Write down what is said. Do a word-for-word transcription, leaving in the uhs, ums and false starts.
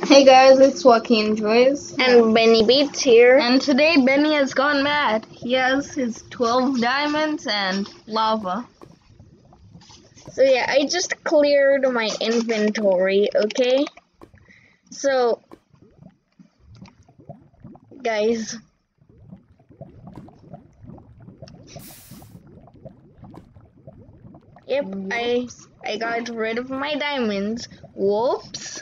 Hey guys, it's Joaquin Joyce. And Benny Beats here. And today Benny has gone mad. He has his twelve diamonds and lava. So yeah, I just cleared my inventory, okay? So, guys. Yep, I I got rid of my diamonds. Whoops.